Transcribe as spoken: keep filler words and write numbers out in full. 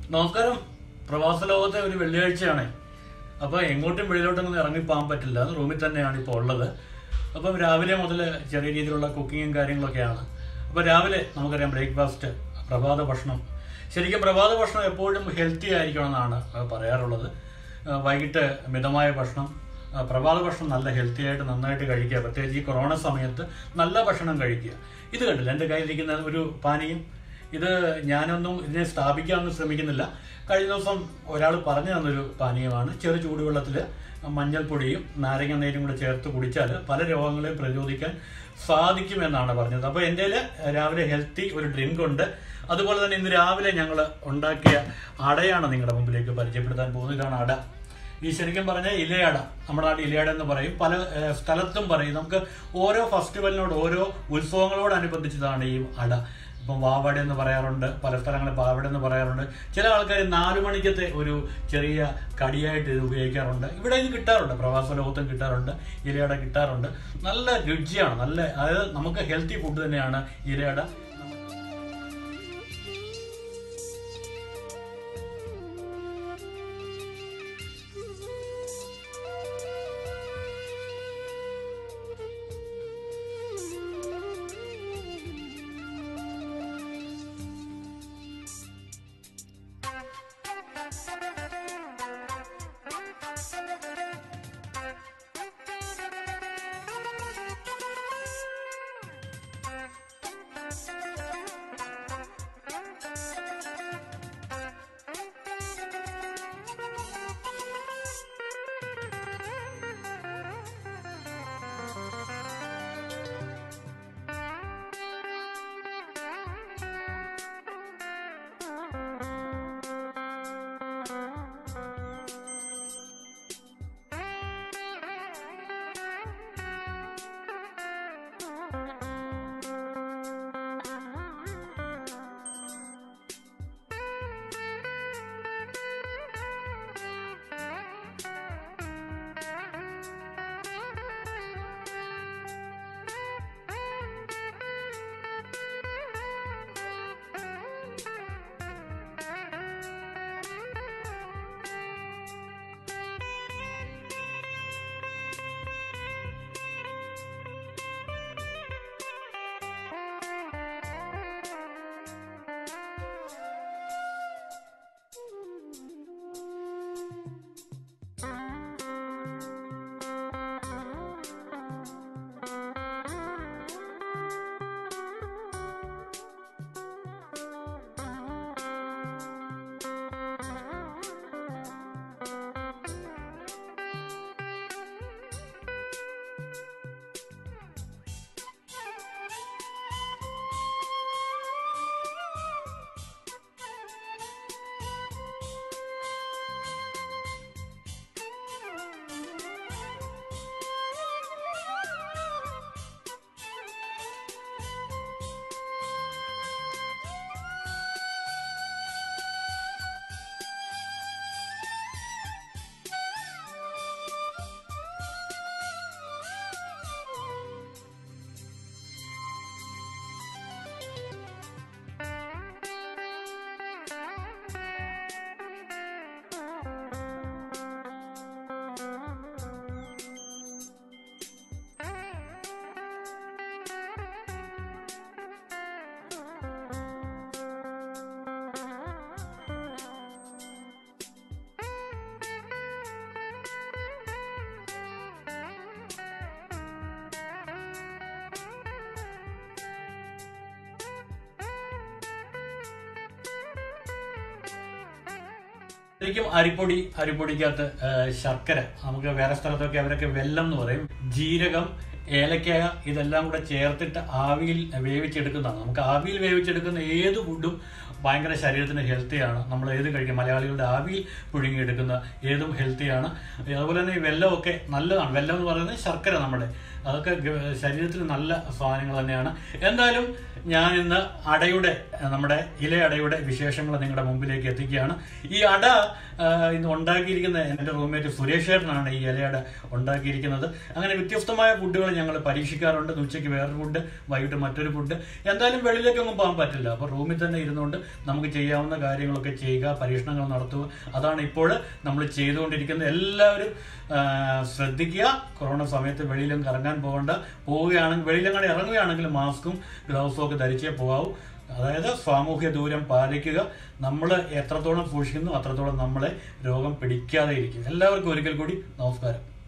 നമസ്കാരം. പ്രവാസ ലോകത്തെ ഒരു വെള്ളിയാഴ്ചയാണ്. അപ്പോൾ എങ്ങോട്ടും വെളിയിലോട്ടൊന്നും ഇറങ്ങിപ്പോകാൻ പറ്റില്ല. റൂമിൽ തന്നെയാണ് ഇപ്പോൾ ഉള്ളത്. അപ്പം രാവിലെ മുതൽ ചെറിയ രീതിയിലുള്ള കുക്കിങ്ങും കാര്യങ്ങളൊക്കെയാണ്. അപ്പോൾ രാവിലെ നമുക്കറിയാം ബ്രേക്ക്ഫാസ്റ്റ്, പ്രഭാത ഭക്ഷണം. ശരിക്കും പ്രഭാത ഭക്ഷണം എപ്പോഴും ഹെൽത്തി ആയിരിക്കണമെന്നാണ് പറയാറുള്ളത്. വൈകിട്ട് മിതമായ ഭക്ഷണം, പ്രഭാത ഭക്ഷണം നല്ല ഹെൽത്തി ആയിട്ട് നന്നായിട്ട് കഴിക്കുക. പ്രത്യേകിച്ച് ഈ കൊറോണ സമയത്ത് നല്ല ഭക്ഷണം കഴിക്കുക. ഇത് കണ്ടില്ല എൻ്റെ കയ്യിലിരിക്കുന്ന ഒരു പാനീയം. ഇത് ഞാനൊന്നും ഇതിനെ സ്ഥാപിക്കാനൊന്നും ശ്രമിക്കുന്നില്ല. കഴിഞ്ഞ ദിവസം ഒരാൾ പറഞ്ഞു തന്നൊരു പാനീയമാണ്. ചെറു ചൂടുവെള്ളത്തിൽ മഞ്ഞൾപ്പൊടിയും നാരങ്ങ നീരും കൂടെ ചേർത്ത് കുടിച്ചാൽ പല രോഗങ്ങളെയും പ്രതിരോധിക്കാൻ സാധിക്കുമെന്നാണ് പറഞ്ഞത്. അപ്പോൾ എൻ്റെ രാവിലെ ഹെൽത്തി ഒരു ഡ്രിങ്ക് ഉണ്ട്. അതുപോലെ തന്നെ ഇന്ന് രാവിലെ ഞങ്ങൾ ഉണ്ടാക്കിയ അടയാണ് നിങ്ങളുടെ മുമ്പിലേക്ക് പരിചയപ്പെടുത്താൻ പോകുന്നത്. ഇതാണ് അട. ഈ ശരിക്കും പറഞ്ഞാൽ ഇലയട, നമ്മുടെ നാട്ടിൽ ഇലയട എന്ന് പറയും, പല സ്ഥലത്തും പറയും. നമുക്ക് ഓരോ ഫെസ്റ്റിവലിനോട് ഓരോ ഉത്സവങ്ങളോടനുബന്ധിച്ചതാണ് ഈ അട. ഇപ്പം വാവട എന്ന് പറയാറുണ്ട്, പല സ്ഥലങ്ങളിൽ പാവട എന്ന് പറയാറുണ്ട്. ചില ആൾക്കാർ നാലു മണിക്കത്തെ ഒരു ചെറിയ കടിയായിട്ട് ഇത് ഉപയോഗിക്കാറുണ്ട്. ഇവിടെ ഇത് കിട്ടാറുണ്ട്, പ്രവാസ ലോകത്തും കിട്ടാറുണ്ട്, ഇലയട കിട്ടാറുണ്ട്. നല്ല രുചിയാണ്, നല്ല അതായത് നമുക്ക് ഹെൽത്തി ഫുഡ് തന്നെയാണ് ഇലയട. ശരിക്കും അരിപ്പൊടി, അരിപ്പൊടിക്കകത്ത് ശർക്കര, നമുക്ക് വേറെ സ്ഥലത്തൊക്കെ അവരൊക്കെ വെല്ലം എന്ന് പറയും, ജീരകം, ഏലക്കായ, ഇതെല്ലാം കൂടെ ചേർത്തിട്ട് ആവിയിൽ വേവിച്ചെടുക്കുന്നതാണ്. നമുക്ക് ആവിയിൽ വേവിച്ചെടുക്കുന്ന ഏത് ഫുഡും ഭയങ്കര ശരീരത്തിന് ഹെൽത്തിയാണ്. നമ്മൾ ഏത് കഴിക്കും, മലയാളികളുടെ ആവിയിൽ പുഴുങ്ങിയെടുക്കുന്ന ഏതും ഹെൽത്തിയാണ്. അതുപോലെ തന്നെ ഈ വെല്ലമൊക്കെ നല്ലതാണ്. വെല്ലം എന്ന് പറയുന്നത് ശർക്കര, നമ്മുടെ അതൊക്കെ ശരീരത്തിന് നല്ല സാധനങ്ങൾ തന്നെയാണ്. എന്തായാലും ഞാൻ ഇന്ന് അടയുടെ നമ്മുടെ ഇലയടയുടെ വിശേഷങ്ങൾ നിങ്ങളുടെ മുമ്പിലേക്ക് എത്തിക്കുകയാണ്. ഈ അട ഇന്ന് ഉണ്ടാക്കിയിരിക്കുന്ന എൻ്റെ റൂംമേറ്റ് സുരേഷ് ചേട്ടനാണ് ഈ ഇലയട ഉണ്ടാക്കിയിരിക്കുന്നത്. അങ്ങനെ വ്യത്യസ്തമായ ഫുഡുകൾ ഞങ്ങൾ പരീക്ഷിക്കാറുണ്ട്. ഉച്ചയ്ക്ക് വേറൊരു ഫുഡ്, വൈകിട്ട് മറ്റൊരു ഫുഡ്. എന്തായാലും വെളിയിലേക്കൊന്നും പോകാൻ പറ്റില്ല. അപ്പോൾ റൂമിൽ തന്നെ ഇരുന്നുകൊണ്ട് നമുക്ക് ചെയ്യാവുന്ന കാര്യങ്ങളൊക്കെ ചെയ്യുക, പരീക്ഷണങ്ങൾ നടത്തുക. അതാണ് ഇപ്പോൾ നമ്മൾ ചെയ്തുകൊണ്ടിരിക്കുന്നത്. എല്ലാവരും ശ്രദ്ധിക്കുക. കൊറോണ സമയത്ത് വെളിയിലും കറങ്ങാൻ പോകേണ്ട. പോവുകയാണെങ്കിൽ വെളിയിലങ്ങനെ ഇറങ്ങുകയാണെങ്കിൽ മാസ്കും ഗ്ലൗസും ഒക്കെ ധരിച്ചേ പോകാവൂ. അതായത് സാമൂഹ്യ ദൂരം പാലിക്കുക. നമ്മൾ എത്രത്തോളം സൂക്ഷിക്കുന്നു അത്രത്തോളം നമ്മളെ രോഗം പിടിക്കാതെ ഇരിക്കും. എല്ലാവർക്കും ഒരിക്കൽ കൂടി നമസ്കാരം.